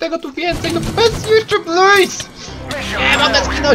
tego tu więcej, no bez jeszcze Blaze! Nie mogę zginąć!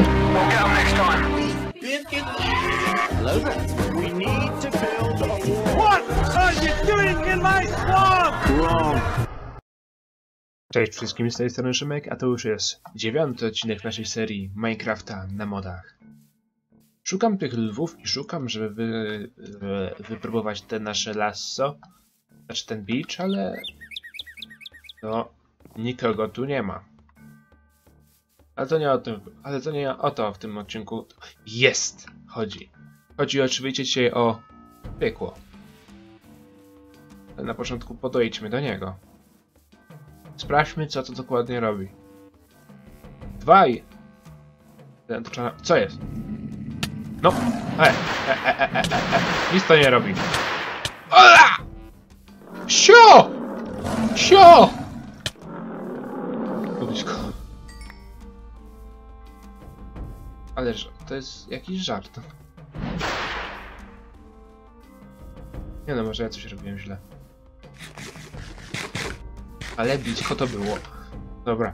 Cześć wszystkim, z tej strony Szymek, a to już jest 9. odcinek naszej serii Minecrafta na modach. Szukam tych lwów i szukam, żeby wypróbować te nasze lasso, znaczy ten beach, ale no nikogo tu nie ma. Ale to nie o to w tym odcinku chodzi. Chodzi oczywiście dzisiaj o piekło. Ale na początku podejdźmy do niego. Sprawdźmy, co to dokładnie robi. Co jest? No! Nic to nie robi. Ola! Sio! Sio! Blisko. Ależ to jest jakiś żart. Nie no, może ja coś robiłem źle. Ale blisko to było. Dobra.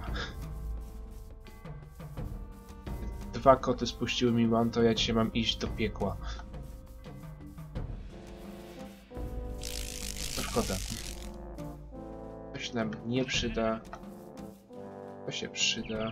2 koty spuściły mi manto, ja dzisiaj mam iść do piekła. To szkoda. To się nam nie przyda. To się przyda.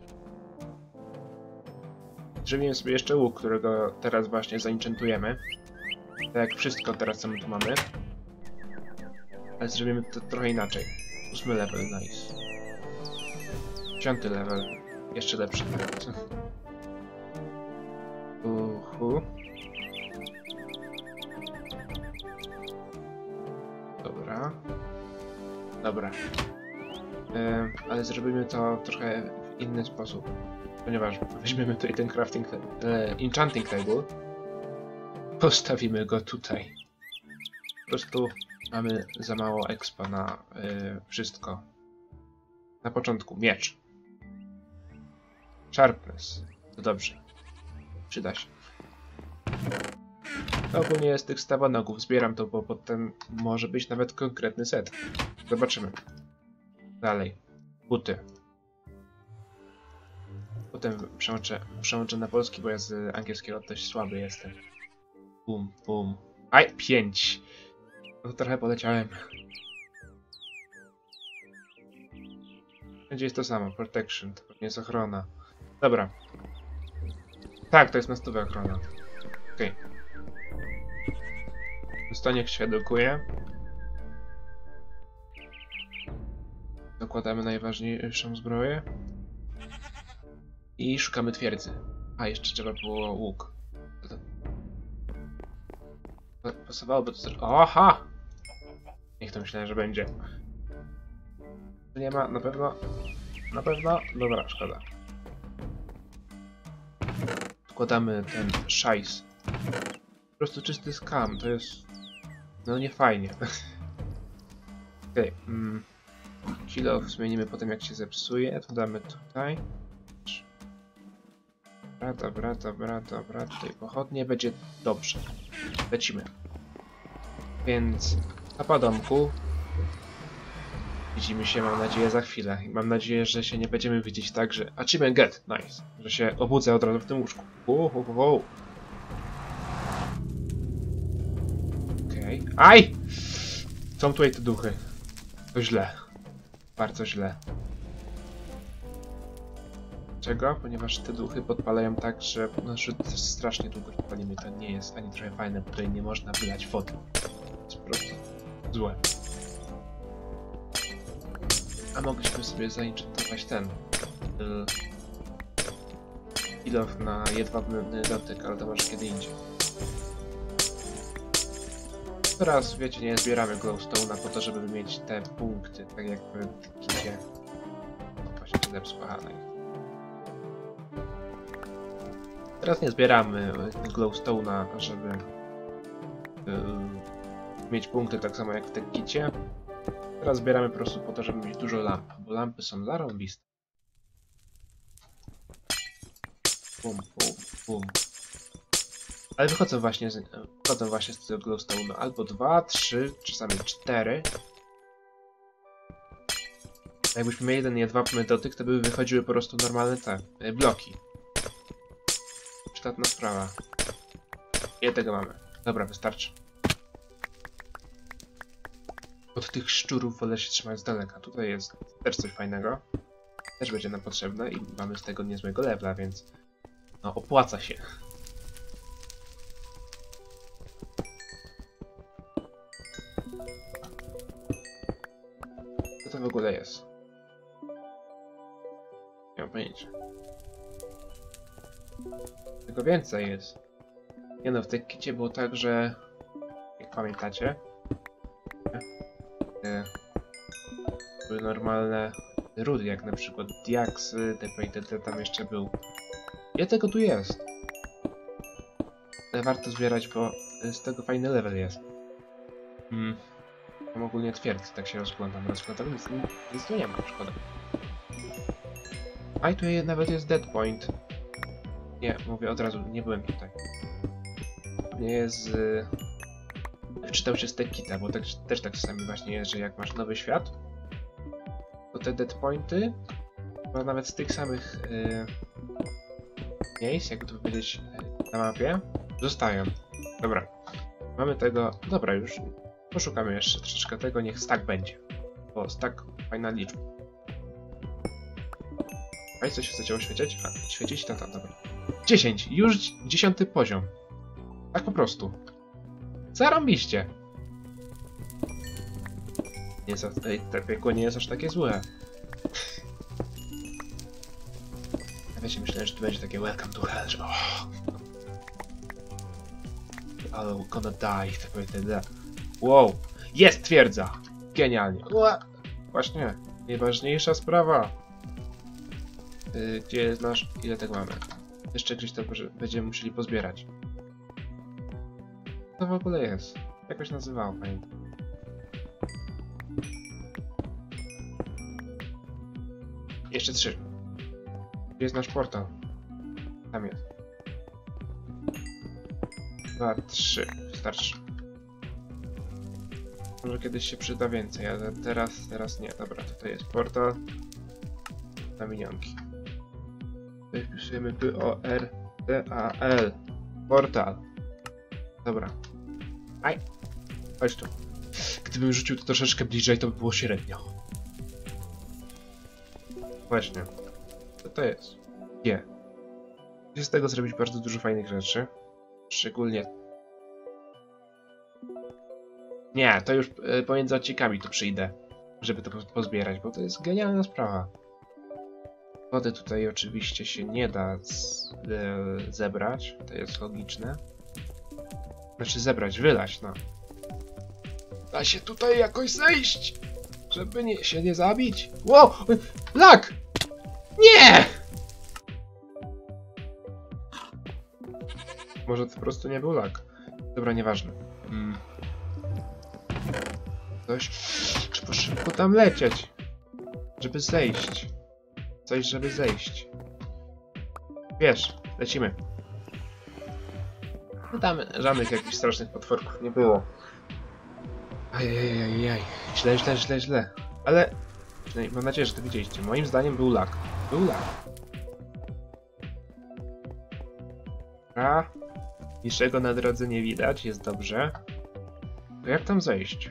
Zrobimy sobie jeszcze łuk, którego teraz właśnie zaenchantujemy. Tak jak wszystko teraz, co my tu mamy. Ale zrobimy to trochę inaczej. 8 level, nice. 10 level. Jeszcze lepszy. Dobra. Dobra. Ale zrobimy to trochę w inny sposób. Ponieważ weźmiemy tutaj ten enchanting table. Postawimy go tutaj. Po prostu mamy za mało expa na wszystko. Na początku miecz. Sharpness. To dobrze. Przyda się. Ogólnie jest tych stawanogów. Zbieram to, bo potem może być nawet konkretny set. Zobaczymy. Dalej. Buty. Potem przełączę na polski, bo ja z angielskiego dość słaby jestem. Bum, bum. Aj, 5. No to trochę poleciałem. Będzie jest to samo. Protection. To pewnie jest ochrona. Dobra. Tak, to jest na 100 ochrona. Okej. To niech się edukuje. Dokładamy najważniejszą zbroję. I szukamy twierdzy. A, jeszcze trzeba było łuk. Pasowałoby to zrobić. Oha! Niech to myślałem, że będzie. Nie ma, na pewno. Na pewno? Dobra, szkoda. Wkładamy ten szajs. Po prostu czysty skam, to jest... No nie fajnie. Okej. Kilo zmienimy potem jak się zepsuje, to damy tutaj. Dobra, tutaj pochodnie, będzie dobrze. Lecimy. Więc na podomku widzimy się, mam nadzieję, za chwilę. I mam nadzieję, że się nie będziemy widzieć tak, że... Achievement get! Nice! Że się obudzę od razu w tym łóżku. Okej. Aj! Są tutaj te duchy. To źle. Bardzo źle. Czego? Ponieważ te duchy podpalają tak, że strasznie długo podpalimy. To nie jest ani trochę fajne, bo tutaj nie można wylać wody. To jest po prostu złe. A mogliśmy sobie zaenchantować ten kilof na jedwabny dotyk, ale to może kiedy indziej. Teraz, wiecie, nie zbieramy glowstone'a po to, żeby mieć te punkty, tak jak w kicie. No właśnie, zepsuła. Teraz nie zbieramy glowstone'a, żeby mieć punkty tak samo jak w Tekkicie. Teraz zbieramy po prostu po to, żeby mieć dużo lamp, bo lampy są zarąbiste. Bum, bum, bum. Ale wychodzą właśnie z tego glowstone'a albo 2, 3, czasami 4. Jakbyśmy mieli ten jedwabny dotyk, to by wychodziły po prostu normalne te bloki. Przydatna sprawa. Ile tego mamy? Dobra, wystarczy. Od tych szczurów wolę się trzymać z daleka. Tutaj jest też coś fajnego. Też będzie nam potrzebne i mamy z tego niezłego levela, więc no opłaca się. Co to w ogóle jest? Nie mam pojęcia. Tego więcej jest. Nie no, w tej kicie było tak, że jak pamiętacie, były normalne rudy, jak na przykład diaksy, te tam jeszcze był. Ile tego tu jest? Ale warto zbierać, bo z tego fajny level jest. Mam ogólnie twierdzy, tak się rozglądam, nic tu nie ma, szkoda. A i tu nawet jest dead point. Nie, mówię od razu, nie byłem tutaj. Nie jest... Wczytał się z Tekita, bo też tak czasami właśnie jest, że jak masz nowy świat, to te dead pointy, bo nawet z tych samych miejsc, jakby to powiedzieć, na mapie, zostają. Dobra, mamy tego... Dobra, już poszukamy jeszcze troszeczkę tego, niech stack będzie. Bo stack fajna liczba. A coś chcecie oświecić? A, świecić? Tam, dobra. 10! Już 10 poziom. Tak po prostu. Zarąbiście! Nie jest, to piekło nie jest aż takie złe. Ja wiecie, myślałem, że to będzie takie welcome to hell, że I'm gonna die, wow! Jest twierdza! Genialnie! Właśnie, najważniejsza sprawa. Gdzie jest nasz... Ile tego mamy? Jeszcze gdzieś to będziemy musieli pozbierać. Co to w ogóle jest? Jakoś nazywało, pamiętam. Jeszcze 3. Gdzie jest nasz portal? Tam jest. 2, 3. Wystarczy. Może kiedyś się przyda więcej, ale teraz nie. Dobra, tutaj jest portal. Na minionki. Tutaj wpisujemy P-O-R-T-A-L. Portal. Dobra. Aj. Chodź tu. Gdybym rzucił to troszeczkę bliżej, to by było średnio. Właśnie. Co to jest? G. Chcę z tego zrobić bardzo dużo fajnych rzeczy. Szczególnie... Nie, to już pomiędzy odcinkami tu przyjdę. Żeby to pozbierać, bo to jest genialna sprawa. Wody tutaj oczywiście się nie da zebrać. To jest logiczne. Znaczy zebrać, wylać, no. Da się tutaj jakoś zejść, żeby się nie zabić. Wow! Lag! Nie! Może to po prostu nie był lag. Dobra, nieważne. Coś... Trzeba szybko tam lecieć. Żeby zejść. Coś, żeby zejść. Wiesz, lecimy. No tam żadnych jakichś strasznych potworków nie było. Ajajajajaj. Źle. Ale... Mam nadzieję, że to widzieliście. Moim zdaniem był lag. Był lag. A niczego na drodze nie widać, jest dobrze. To jak tam zejść?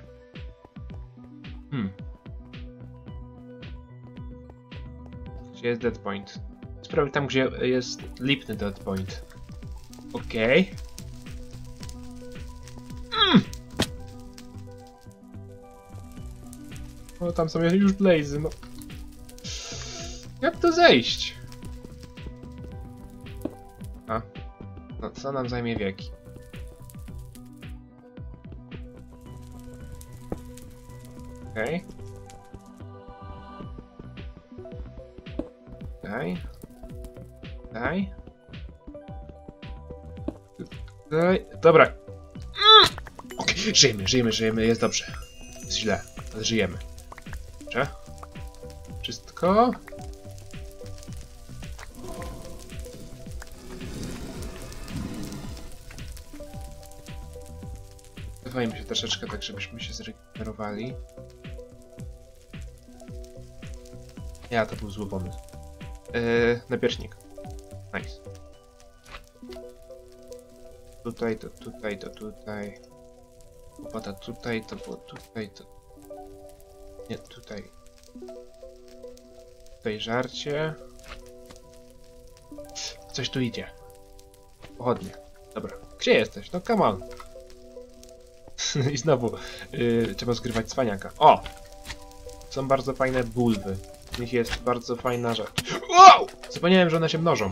Gdzie jest dead point? Sprawdź tam, gdzie jest lipny dead point. Okej. O, tam są już blazy, no. Jak to zejść? A. No, co nam zajmie wieki? Okej. Daj. Dobra. Okej, żyjemy, jest dobrze. Jest źle, ale żyjemy. Dobrze. Wszystko. Dawajmy się troszeczkę tak, żebyśmy się zregenerowali. Ja, to był zły pomysł. Napierśnik. Nice. Tutaj, to tutaj, to tutaj. Łopata tutaj, to było tutaj, to... Nie, tutaj. Tutaj żarcie. Coś tu idzie. Pochodnie. Dobra. Gdzie jesteś? No come on. I znowu trzeba zgrywać cwaniaka. O! Są bardzo fajne bulwy. W nich jest bardzo fajna rzecz. Wow! Zapomniałem, że one się mnożą.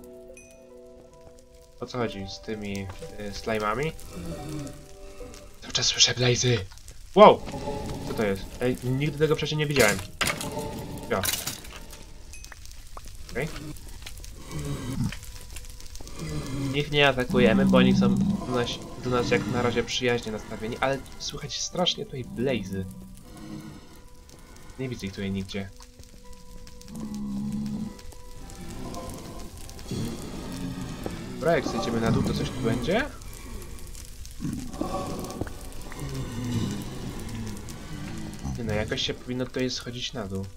O co chodzi z tymi slajmami? Cały czas słyszę blazy. Wow! Co to jest? Ej, nigdy tego wcześniej nie widziałem. Ja. Okej. Ich nie atakujemy, bo oni są do nas jak na razie przyjaźnie nastawieni, ale słychać strasznie tutaj blazy. Nie widzę ich tutaj nigdzie. Dobra, jak zejdziemy na dół, to coś tu będzie? Nie no, jakoś się powinno tutaj schodzić na dół.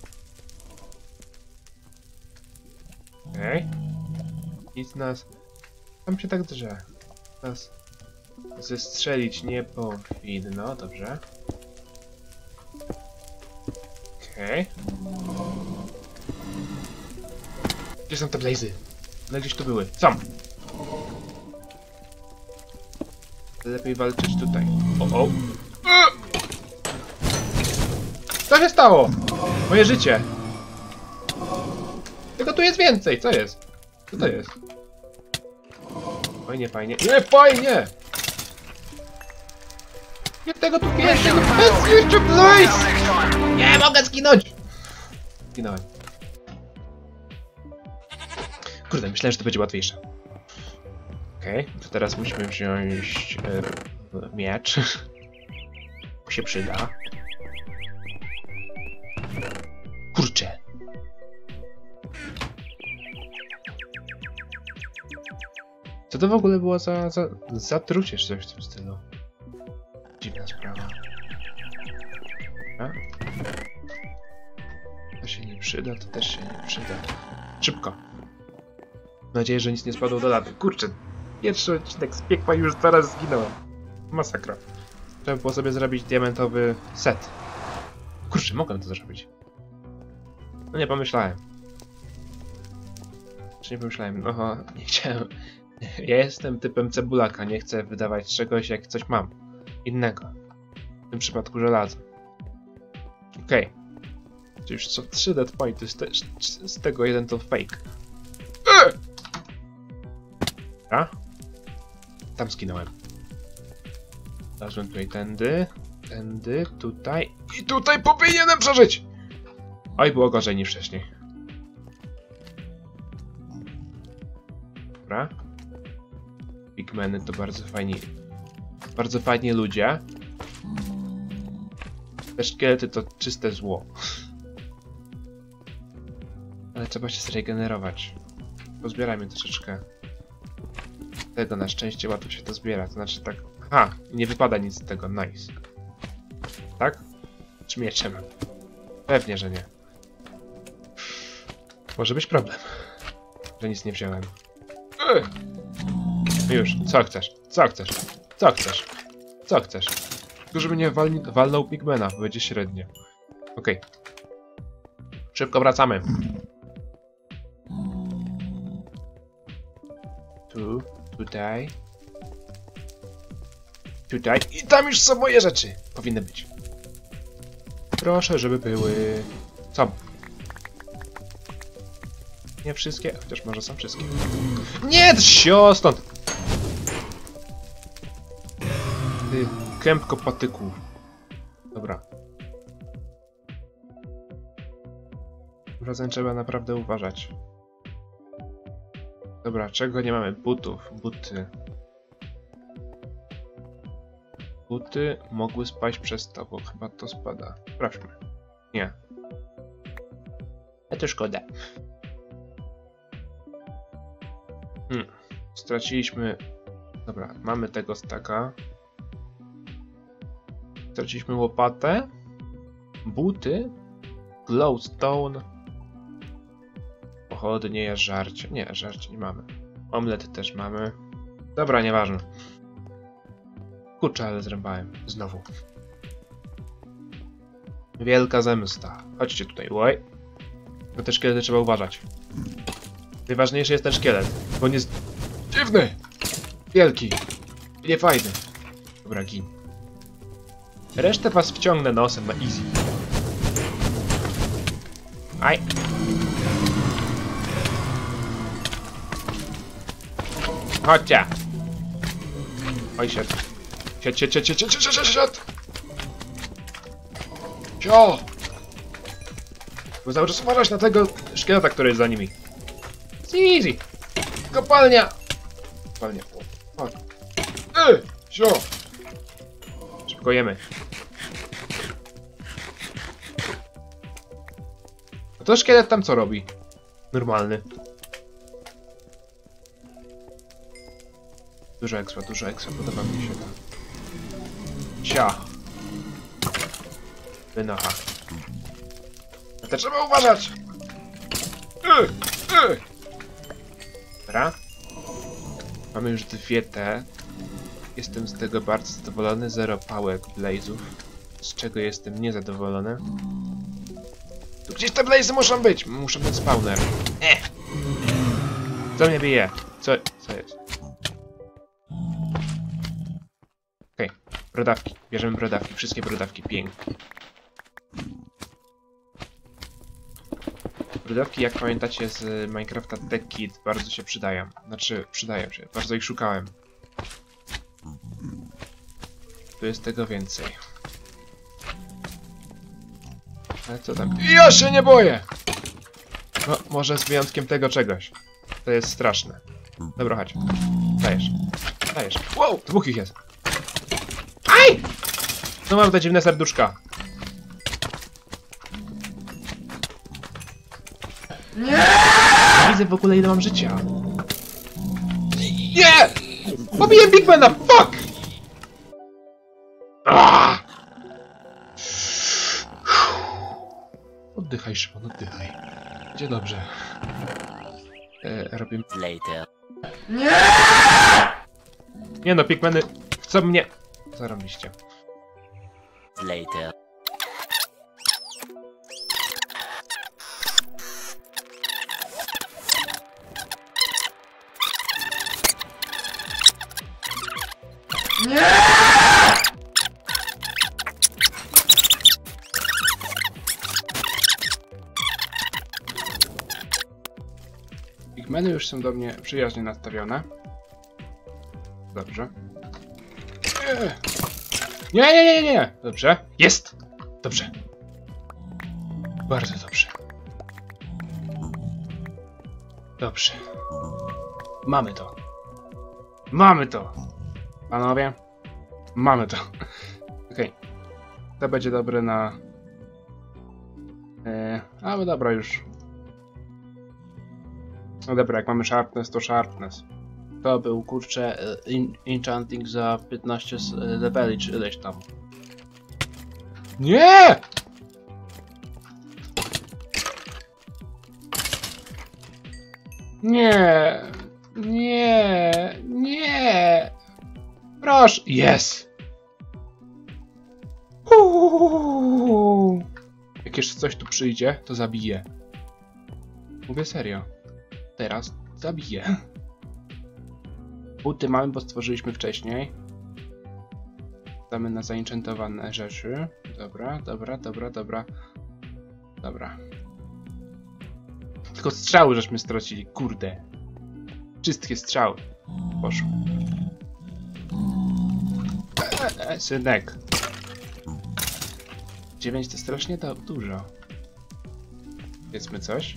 Okej. Nic nas... Tam się tak drze. Nas zestrzelić nie powinno, dobrze. Okej. Gdzie są te blazy? No gdzieś tu były. Są! Lepiej walczyć tutaj. O! Co się stało? Moje życie! Tylko tu jest więcej, co jest? Co to jest? Fajnie, fajnie. Nie, fajnie! Nie tego tu więcej, no bez jeszcze blaze! Nie mogę zginąć! Zginąłem. Kurde, myślałem, że to będzie łatwiejsze. Okej, to teraz musimy wziąć miecz. Bo się przyda. Kurczę. Co to w ogóle było za zatrucie czy coś w tym stylu? Dziwna sprawa. A? To się nie przyda, to też się nie przyda. Szybko. Mam nadzieję, że nic nie spadło do lawy. Kurczę, pierwszy odcinek z piekła już zaraz zginąłem. Masakra. Trzeba było sobie zrobić diamentowy set. Kurczę, mogłem to zrobić. No nie pomyślałem. Czy nie pomyślałem? Oho, nie chciałem. Ja jestem typem cebulaka, nie chcę wydawać czegoś, jak coś mam. Innego. W tym przypadku żelazo. Okej. To już są 3 dead pointy, z tego jeden to fake. Dobra. Tam skinąłem. Zaszłem tutaj tędy, tutaj i tutaj powinienem przeżyć! Oj, było gorzej niż wcześniej. Dobra. Pigmeny to bardzo fajni ludzie. Te szkielety to czyste zło. Ale trzeba się zregenerować. Pozbierajmy troszeczkę. Tego na szczęście łatwo się to zbiera. To znaczy tak... Aha, nie wypada nic z tego. Nice. Tak? Czy mieczem? Pewnie, że nie. Może być problem, że nic nie wziąłem. Już, co chcesz? Co chcesz? Co chcesz? Co chcesz? Tylko żeby mnie walnął pigmena, bo będzie średnio. Okej. Szybko wracamy. Tutaj. Tutaj. I tam już są moje rzeczy. Powinny być. Proszę, żeby były... Są. Nie wszystkie, chociaż może są wszystkie. Nie, sio stąd! Ty, kępko patyków. Dobra. Tym razem trzeba naprawdę uważać. Dobra, czego nie mamy? Butów. Buty mogły spaść przez to, bo chyba to spada. Sprawdźmy. Nie. A to szkoda. Straciliśmy... Dobra, mamy tego staka. Straciliśmy łopatę. Buty. Glowstone. pochodnie, żarcie. Nie, żarcie nie mamy. Omlet też mamy. Dobra, nieważne. Kurczę, ale zrębałem. Znowu. Wielka zemsta. Chodźcie tutaj, łoj. Na te szkielety trzeba uważać. Najważniejszy jest ten szkielet, bo on jest dziwny. Wielki. Niefajny. Dobra, gin. Resztę was wciągnę nosem na easy. Aj. Chodźcie. Oj, siad. Siad. Sio! Bo cały czas uważać na tego szkieleta, który jest za nimi. Easy. Kopalnia. Kopalnia. Chodź. Sio! Szybko jemy. A to szkielet tam co robi? Normalny. Dużo ekstra, podoba mi się to. Cia. Wynocha. A to trzeba uważać! Dobra. Mamy już dwie te. Jestem z tego bardzo zadowolony. 0 pałek blazów. Z czego jestem niezadowolony. Tu gdzieś te blazy muszą być! Muszą być spawner. Co mnie bije? Co jest? Okej, brodawki. Bierzemy brodawki. Wszystkie brodawki. Pięknie. Brodawki, jak pamiętacie z Minecrafta Tech Kit, bardzo się przydają. Znaczy, przydają się. Bardzo ich szukałem. Tu jest tego więcej. Ale co tam? Ja się nie boję! No, może z wyjątkiem tego czegoś. To jest straszne. Dobra, chodź. Dajesz. Wow! Dwóch ich jest. Aj! No mam te dziwne serduszka. Nie! Nie widzę w ogóle ile mam życia. Nie! Pobiję Bigmana! Fuck! Oddychaj, Szymon, oddychaj. Będzie dobrze. Robimy... Later. Nie no, Pigmany chcą mnie... Zarobiście. Later. Pigmeny już są do mnie przyjaźnie nastawione. Dobrze. Nie. Dobrze. Jest! Dobrze. Bardzo dobrze. Dobrze. Mamy to. Mamy to! Panowie. Mamy to. Okej. To będzie dobre na... ale dobra już. No dobra, jak mamy sharpness, to sharpness. To był, kurczę, enchanting za 15 leveli, czy ileś tam. Nie! Nie! Proszę! Yes! Jak jeszcze coś tu przyjdzie, to zabiję. Mówię serio. Teraz zabiję. Buty mamy, bo stworzyliśmy wcześniej. Damy na zaenchantowane rzeczy. Dobra. Tylko strzały żeśmy stracili, kurde. Wszystkie strzały. Poszło. Synek. 9 to strasznie dużo. Powiedzmy coś.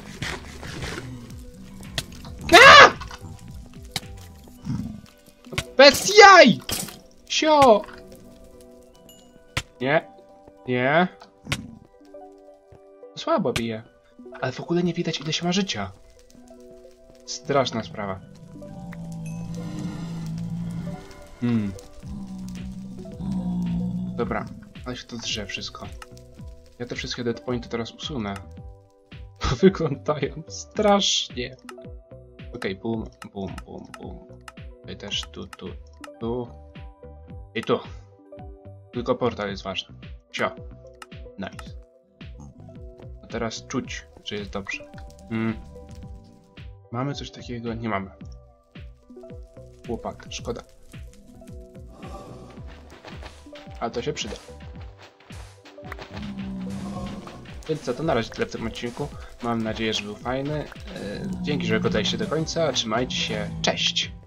Bez jaj! Sio! Nie. Słabo bije. Ale w ogóle nie widać ile się ma życia. Straszna sprawa. Dobra, ale się to drze wszystko. Ja te wszystkie dead pointy teraz usunę. wyglądają strasznie. Okej, bum, bum, bum, bum. I też tu i tu. Tylko portal jest ważny. Cio. Nice. A teraz czuć, że jest dobrze. Mamy coś takiego? Nie mamy. Łopat, szkoda. Ale to się przyda. Więc co, to na razie tyle w tym odcinku. Mam nadzieję, że był fajny. Dzięki, że oglądaliście do końca. Trzymajcie się. Cześć!